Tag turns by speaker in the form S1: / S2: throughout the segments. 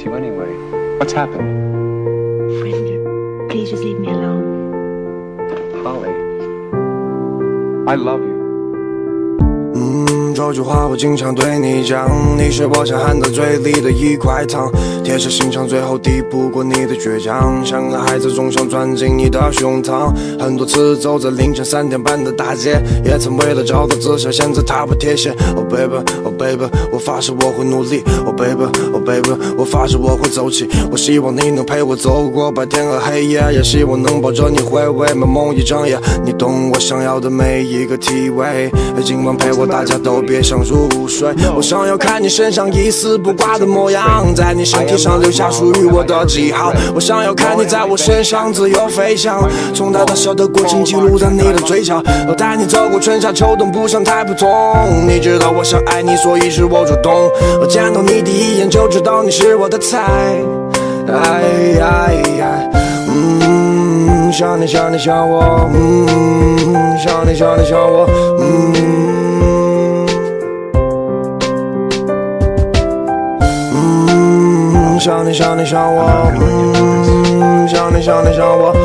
S1: you anyway? What's happened?
S2: Friend, please just leave me alone.
S1: Holly, I love you.
S3: 这句话我经常对你讲，你是我想含到嘴里的一块糖，铁石心肠最后抵不过你的倔强，像个孩子总想钻进你的胸膛。很多次走在凌晨3点半的大街，也曾为了找到自杀选择踏破铁鞋。Oh baby, oh baby， 我发誓我会努力。Oh baby, oh baby， 我发誓我会走起。我希望你能陪我走过白天和黑夜，也希望能抱着你回味美梦一整夜。你懂我想要的每一个体位，今晚陪我大家都别想入睡。我想要看你身上一丝不挂的模样，在你身体上留下属于我的记号。我想要看你在我身上自由飞翔，从大到小的过程记录在你的嘴角。我带你走过春夏秋冬，不想太普通。你知道我想爱你，所以是我主动。我见到你第一眼就知道你是我的菜。想你想你想我，想你想你想我，想你想你想我，想你想你想我，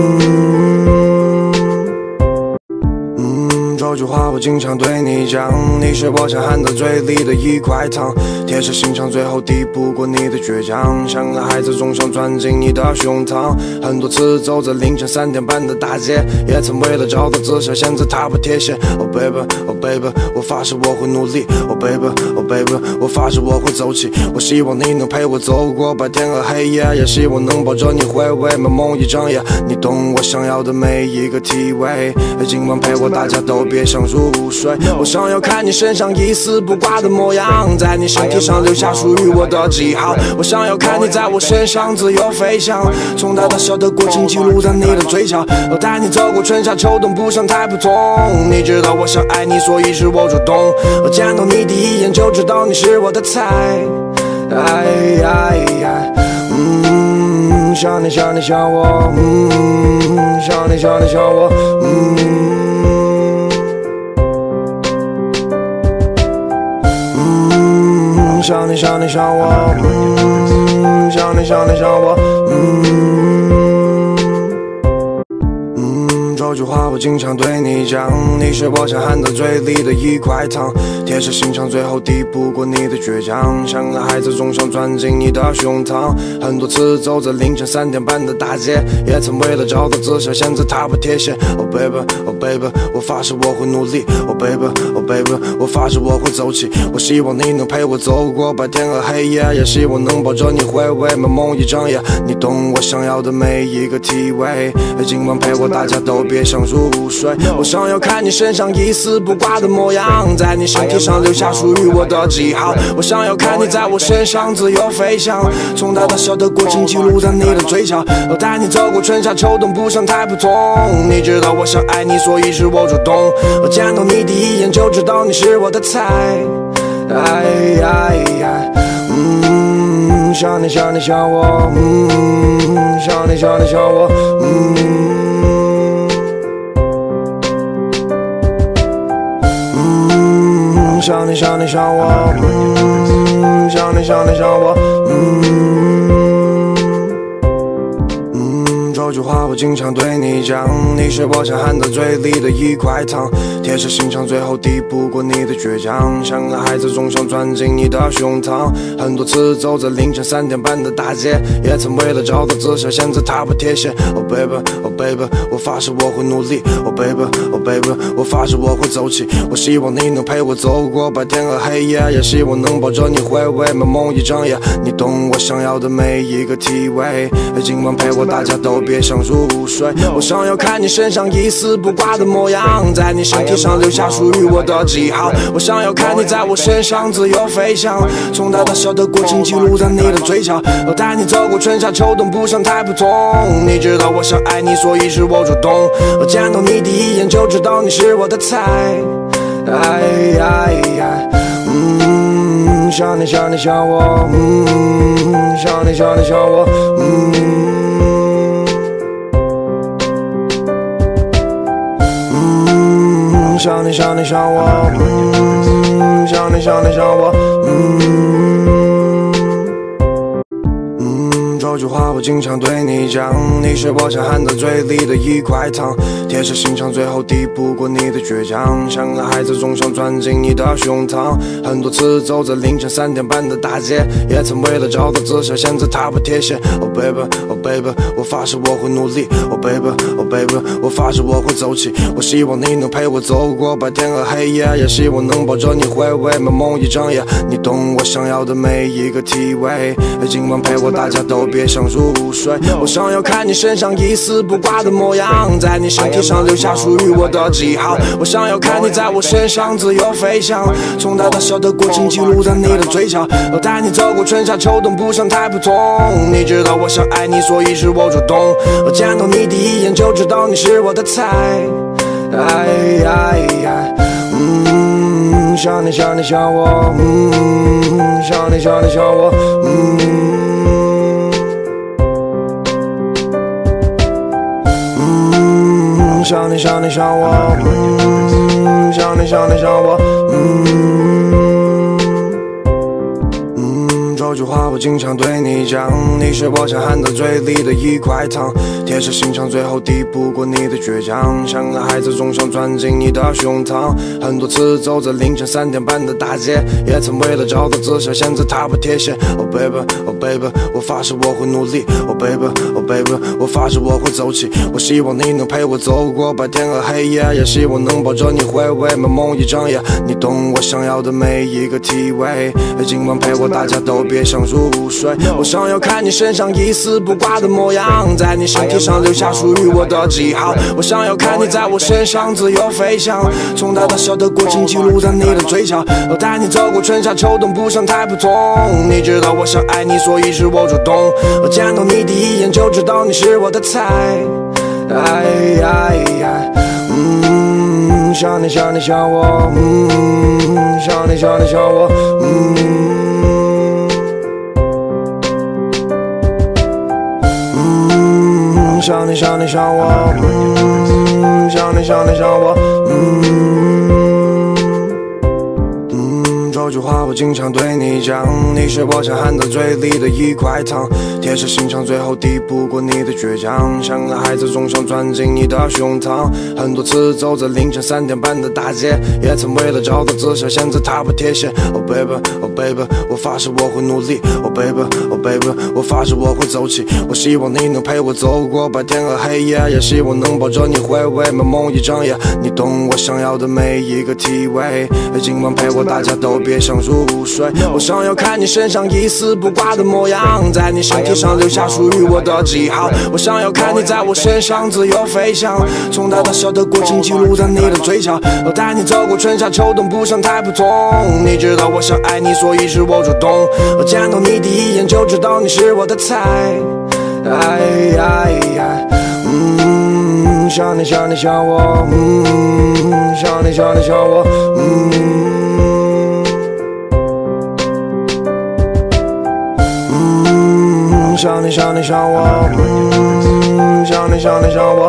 S3: 这句话我经常对你讲，你是我想含到嘴里的一块糖，铁石心肠最后抵不过你的倔强，像个孩子总想钻进你的胸膛。很多次走在凌晨3点半的大街，也曾为了找到自杀选择踏破铁鞋。Oh baby, oh baby， 我发誓我会努力。Oh baby, oh baby， 我发誓我会走起。我希望你能陪我走过白天和黑夜，也希望能抱着你回味美梦一整夜。你懂我想要的每一个体位，今晚陪我大家都别想入睡。我想要看你身上一丝不挂的模样，在你身体上留下属于我的记号。我想要看你在我身上自由飞翔，从大到小的过程记录在你的嘴角。我带你走过春夏秋冬，不想太普通。你知道我想爱你，所以是我主动。我见到你第一眼就知道你是我的菜。想你想你想我，想你想你想我，想你想你想我，想你想你想我，这句话我经常对你讲，你是我想含到嘴里的一块糖，铁石心肠最后抵不过你的倔强，像个孩子总想钻进你的胸膛。很多次走在凌晨3点半的大街，也曾为了找到自杀选择踏破铁鞋。Oh baby, oh baby， 我发誓我会努力。Oh baby, oh baby， 我发誓我会走起。我希望你能陪我走过白天和黑夜，也希望能抱着你回味美梦一整夜。你懂我想要的每一个体位，今晚陪我大家都别想入睡。我想要看你身上一丝不挂的模样，在你身体上留下属于我的记号。我想要看你在我身上自由飞翔，从大到小的过程记录在你的嘴角。我带你走过春夏秋冬，不想太普通。你知道我想爱你，所以是我主动。我见到你第一眼就知道你是我的菜。想你想你想我，想你想你想我，想你想你想我，想你想你想我，这句话我经常对你讲，你是我想含到嘴里的一块糖，铁石心肠最后抵不过你的倔强，像个孩子总想钻进你的胸膛。很多次走在凌晨3点半的大街，也曾为了找到自杀选择踏破铁鞋。Oh baby, oh baby， 我发誓我会努力。Oh baby, oh baby， 我发誓我会走起。我希望你能陪我走过白天和黑夜，也希望能抱着你回味美梦一整夜。你懂我想要的每一个体位，今晚陪我大家都别想入睡。我想要看你身上一丝不挂的模样，在你身体上留下属于我的记号。我想要看你在我身上自由飞翔，从大到小的过程记录在你的嘴角。我带你走过春夏秋冬，不想太普通。你知道我想爱你，所以是我主动。我见到你第一眼就知道你是我的菜。想你想你想我，想你想你想我，想你想你想我，想你想你想我， 这句话我经常对你讲，你是我想含在嘴里的一块糖，铁石心肠最后抵不过你的倔强，像个孩子总想钻进你的胸膛。很多次走在凌晨3点半的大街，也曾为了找到自信选择踏步铁鞋。Oh baby, oh baby， 我发誓我会努力。Oh baby, oh baby， 我发誓我会走起。我希望你能陪我走过白天和黑夜，也希望能抱着你回味美梦一整夜。你懂我想要的每一个体味，今晚陪我大家都别想入睡。我想要看你身上一丝不挂的模样，在你身体上留下属于我的记号。我想要看你在我身上自由飞翔，从大到小的过程记录在你的嘴角。我带你走过春夏秋冬，不想太普通。你知道我想爱你，所以是我主动。我见到你第一眼就知道你是我的菜。想你想你想我，想你想你想我，想你想你想我，想你想你想我，这句话我经常对你讲，你是我想含在嘴里的一块糖，铁石心肠最后抵不过你的倔强，像个孩子总想钻进你的胸膛。很多次走在凌晨3点半的大街，也曾为了找到自信选择踏步铁鞋。Oh baby, oh baby， 我发誓我会努力。Oh baby, oh baby， 我发誓我会走起。我希望你能陪我走过白天和黑夜，也希望能抱着你回味美梦一整夜。你懂我想要的每一个体味，今晚陪我大家都别想入睡。我想要看你身上一丝不挂的模样，在你身体上留下属于我的记号。我想要看你在我身上自由飞翔，从大到小的过程记录在你的嘴角。我带你走过春夏秋冬，不想太普通。你知道我想爱你，所以是我主动。我见到你第一眼就知道你是我的菜。想你想你想我，想你想你想我，想你想你想我，想你想你想我，这句话我经常对你讲，你是我想含在嘴里的一块糖，铁石心肠最后抵不过你的倔强，像个孩子总想钻进你的胸膛。很多次走在凌晨3点半的大街，也曾为了找到自信选择踏步铁鞋。Oh baby, oh baby， 我发誓我会努力。Oh baby, oh baby， 我发誓我会走起。我希望你能陪我走过白天和黑夜，也希望能抱着你回味美梦一整夜。你懂我想要的每一个体味，今晚陪我大家都别想入睡。我想要看你身上一丝不挂的模样，在你身体上留下属于我的记号。我想要看你在我身上自由飞翔，从大到小的过程记录在你的嘴角。我带你走过春夏秋冬，不想太普通。你知道我想爱你，所以是我主动。我见到你第一眼就知道你是我的菜。想你想你想我，想你想你想我，想你想你想我，想你想你想我，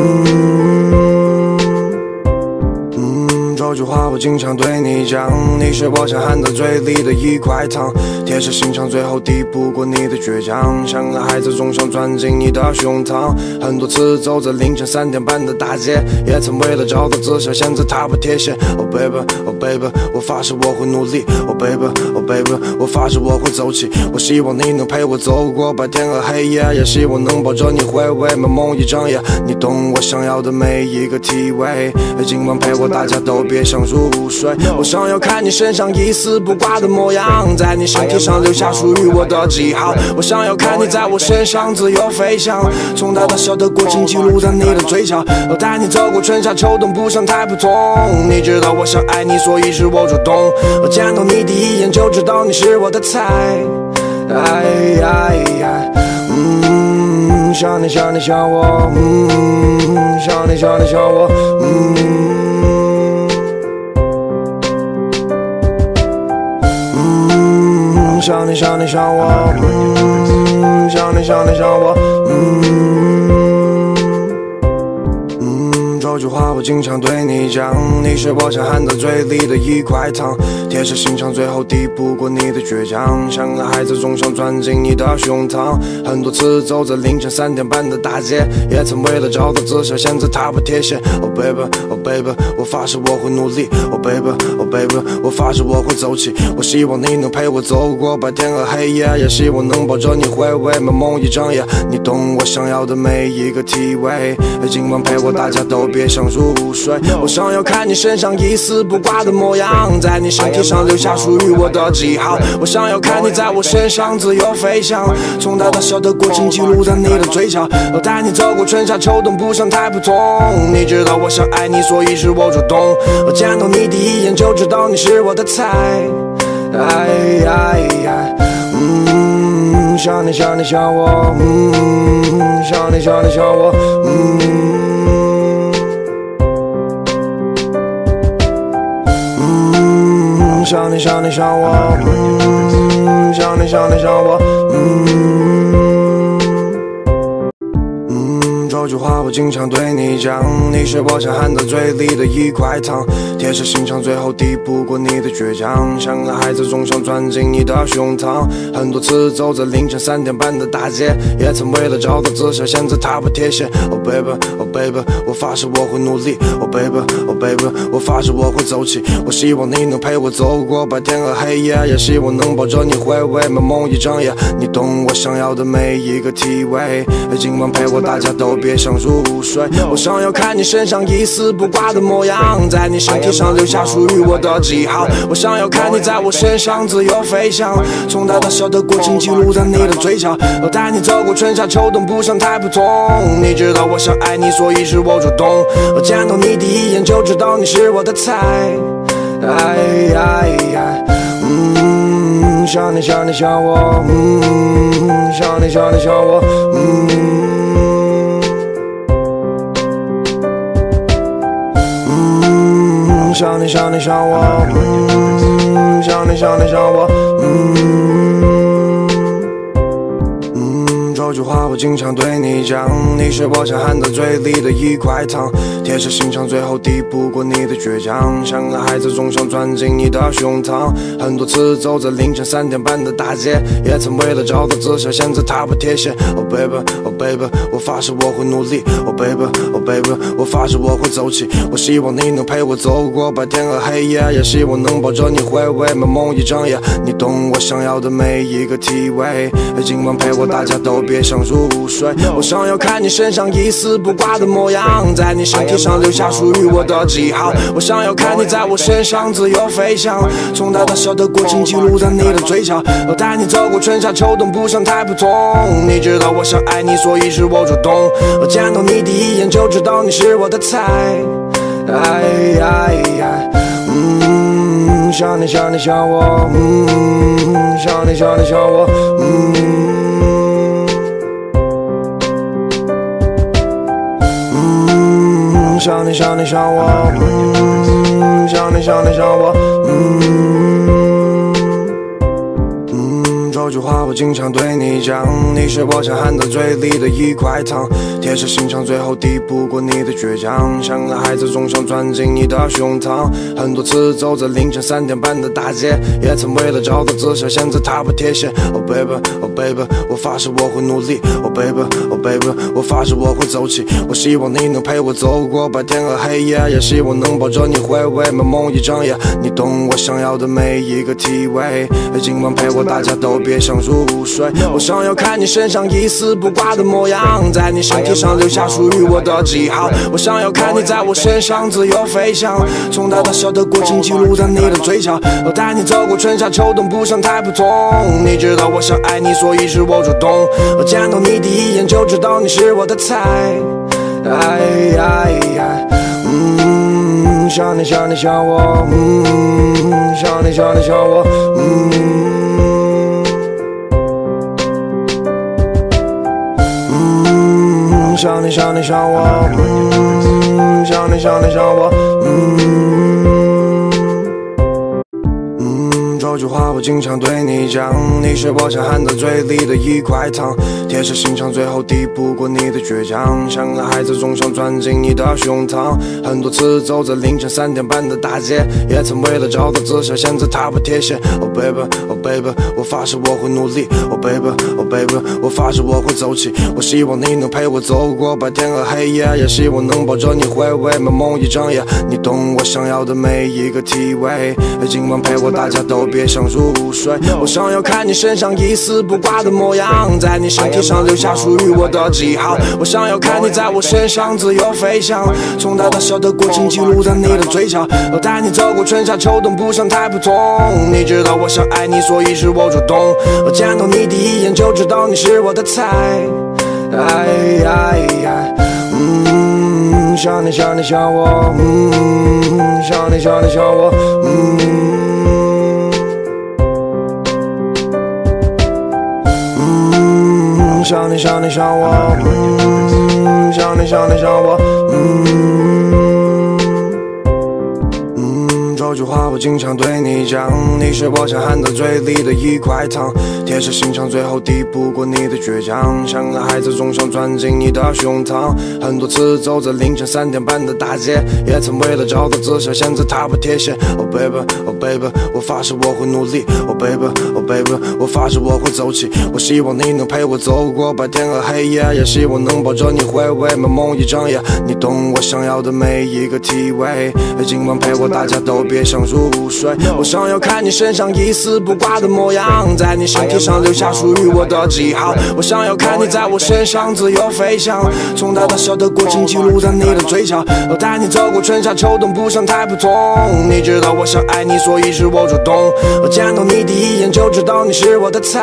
S3: 这句话我经常对你讲，你是我想含在嘴里的一块糖，铁石心肠最后抵不过你的倔强，像个孩子总想钻进你的胸膛。很多次走在凌晨3点半的大街，也曾为了找到自信选择踏步铁鞋。Oh baby, oh baby， 我发誓我会努力。Oh baby, oh baby， 我发誓我会走起。我希望你能陪我走过白天和黑夜，也希望能抱着你回味美梦一整夜。你懂我想要的每一个体味，今晚陪我大家都别想入睡。我想要看你身上一丝不挂的模样，在你身体上留下属于我的记号。我想要看你在我身上自由飞翔，从大到小的过程记录在你的嘴角。我带你走过春夏秋冬，不想太普通。你知道我想爱你，所以是我主动。我见到你第一眼就知道你是我的菜。想你想你想我，想你想你想我，想你想你想我，想你想你想我，这句话我经常对你讲，你是我想含在嘴里的一块糖，铁石心肠最后抵不过你的倔强，像个孩子总想钻进你的胸膛，很多次走在凌晨3点半的大街，也曾为了找到自杀选择踏破铁鞋。Oh baby, oh baby， 我发誓我会努力。Oh baby, oh baby， 我发誓我会走起。我希望你能陪我走过白天和黑夜，也希望能抱着你回味美梦一整夜。你懂我想要的每一个体位，今晚陪我，大家都别想入睡。我想要看你身上一丝不挂的模样，在你身体上留下属于我的记号。我想要看你在我身上自由飞翔，从大到小的过程记录在你的嘴角。我带你走过春夏秋冬，不想太普通。你知道我想爱你，所以是我主动。我见到你第一眼就知道你是我的菜。想你想你想我，想你想你想我，想你想你想我，想你想你想我，这句话我经常对你讲，你是我想含在嘴里的一块糖，铁石心肠最后抵不过你的倔强，像个孩子总想钻进你的胸膛，很多次走在凌晨3点半的大街，也曾为了找到自杀选择踏破铁鞋。Oh baby, oh baby， 我发誓我会努力。Oh baby, oh baby， 我发誓我会走起。我希望你能陪我走过白天和黑夜，也希望能抱着你回味美梦一整夜。你懂我想要的每一个体位，今晚陪我，大家都别想入睡。我想要看你身上一丝不挂的模样，在你身体上留下属于我的记号。我想要看你在我身上自由飞翔，从大到小的过程记录在你的嘴角。我带你走过春夏秋冬，不想太普通。你知道我想爱你，所以是我主动。我见到你第一眼就知道你是我的菜。想你想你想我，想你想你想我，想你想你想我，想你想你想我，这句话我经常对你讲，你是我想含在嘴里的一块糖，铁石心肠最后抵不过你的倔强，像个孩子总想钻进你的胸膛，很多次走在凌晨3点半的大街，也曾为了找到自杀选择踏破铁鞋。Oh baby, oh baby， 我发誓我会努力。Oh baby, oh baby， 我发誓我会走起。我希望你能陪我走过白天和黑夜，也希望能抱着你回味美梦一整夜。你懂我想要的每一个体位，今晚陪我，大家都别想入睡。我想要看你身上一丝不挂的模样，在你身体上留下属于我的记号。我想要看你在我身上自由飞翔，从大到小的过程记录在你的嘴角。我带你走过春夏秋冬，不想太普通。你知道我想爱你，所以是我主动。我见到你第一眼就知道你是我的菜。想你想你想我，想你想你想我，想你想你想我，想你想你想我，这句话我经常对你讲，你是我想含在嘴里的一块糖，铁石心肠最后抵不过你的倔强，像个孩子总想钻进你的胸膛，很多次走在凌晨3点半的大街，也曾为了找到自杀选择踏破铁鞋。Oh baby, oh baby， 我发誓我会努力。Oh baby, oh baby， 我发誓我会走起。我希望你能陪我走过白天和黑夜，也希望能抱着你回味美梦一整夜。你懂我想要的每一个体位，今晚陪我，大家都别想入睡。我想要看你身上一丝不挂的模样，在你身体上留下属于我的记号。我想要看你在我身上自由飞翔，从大到小的过程记录在你的嘴角。我带你走过春夏秋冬，不想太普通。你知道我想爱你，所以是我主动。我见到你第一眼就知道你是我的菜。想你想你想我，想你想你想我，想你想你想我，想你想你想我， 这句话我经常对你讲，你是我想含到嘴里的一块糖，铁石心肠最后抵不过你的倔强，像个孩子总想钻进你的胸膛。很多次走在凌晨3点半的大街，也曾为了找到自信选择踏步铁鞋。Oh baby, oh baby， 我发誓我会努力。Oh baby, oh baby， 我发誓我会走起。我希望你能陪我走过白天和黑夜，也希望能抱着你回味美梦一整夜。你懂我想要的每一个体位，今晚陪我大家都别想入睡。我想要看你身上一丝不挂的模样，在你身体上留下属于我的记号。我想要看你在我身上自由飞翔，从大到小的过程记录在你的嘴角。我带你走过春夏秋冬，不想太普通。你知道我想爱你，所以是我主动。我见到你第一眼就知道你是我的菜。想你想你想我，想你想你想我，想你想你想我，想你想你想我，这句话我经常对你讲，你是我想含到嘴里的一块糖，铁石心肠最后抵不过你的倔强，像个孩子总想钻进你的胸膛。很多次走在凌晨3点半的大街，也曾为了找到自信选择踏步铁鞋。Oh baby, oh baby， 我发誓我会努力。Oh baby, oh baby， 我发誓我会走起。我希望你能陪我走过白天和黑夜，也希望能抱着你回味美梦一整夜。你懂我想要的每一个体位，今晚陪我大家都别想入睡。我想要看你身上一丝不挂的模样，在你身体上留下属于我的记号。我想要看你在我身上自由飞翔，从大到小的过程记录在你的嘴角。我带你走过春夏秋冬，不想太普通。你知道我想爱你，所以是我主动。我见到你第一眼就知道你是我的菜。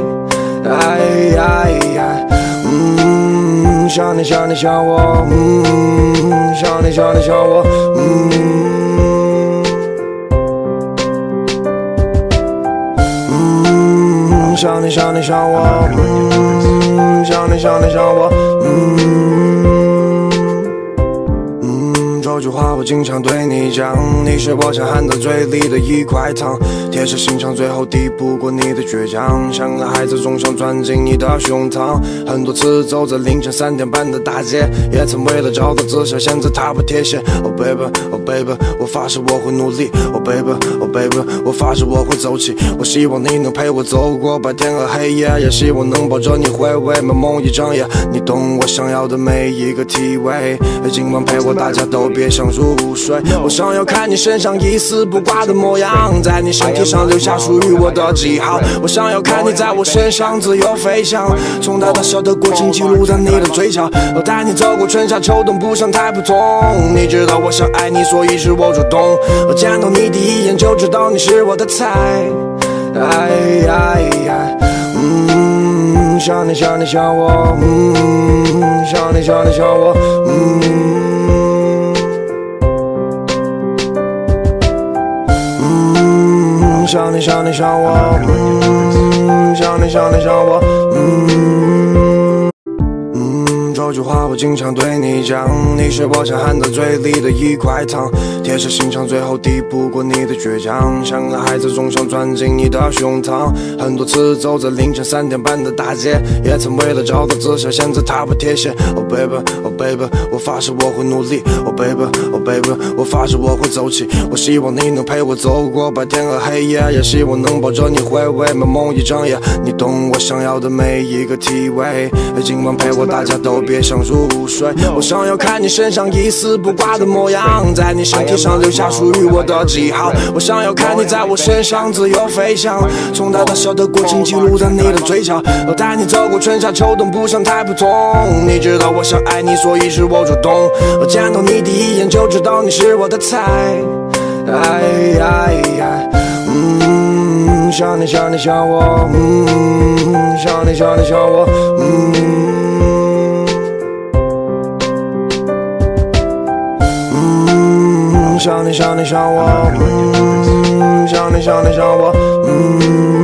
S3: 想你想你想我，想你想你想我，想你想你想我，想你想你想我，这句话我经常对你讲，你是我想含到嘴里的一块糖，铁石心肠最后抵不过你的倔强，像个孩子总想钻进你的胸膛。很多次走在凌晨3点半的大街，也曾为了找到自信选择踏步铁鞋。Oh baby, oh baby， 我发誓我会努力。Oh baby, oh baby， 我发誓我会走起。我希望你能陪我走过白天和黑夜，也希望能抱着你回味美梦一整夜。你懂我想要的每一个体位，今晚陪我大家都别想入睡。我想要看你身上一丝不挂的模样，在你身体上留下属于我的记号。我想要看你在我身上自由飞翔，从大到小的过程记录在你的嘴角。我带你走过春夏秋冬，不想太普通。你知道我想爱你，所以是我主动。我见到你第一眼就知道你是我的菜。想你想你想我，想你想你想我，想你想你想我，想你想你想我，这句话我经常对你讲，你是我想含到嘴里的一块糖，铁石心肠最后抵不过你的倔强，像个孩子总想钻进你的胸膛。很多次走在凌晨3点半的大街，也曾为了找到自信选择踏步铁鞋。Oh baby, oh baby， 我发誓我会努力。Oh baby, oh baby， 我发誓我会走起。我希望你能陪我走过白天和黑夜，也希望能抱着你回味美梦一整夜。你懂我想要的每一个体位，今晚陪我大家都别想入睡。我想要看你身上一丝不挂的模样，在你身体上留下属于我的记号。我想要看你在我身上自由飞翔，从大到小的过程记录在你的嘴角。我带你走过春夏秋冬，不想太普通。你知道我想爱你，所以是我主动。我见到你第一眼就知道你是我的菜。想你想你想我，想你想你想我，想你想你想我，想你想你想我，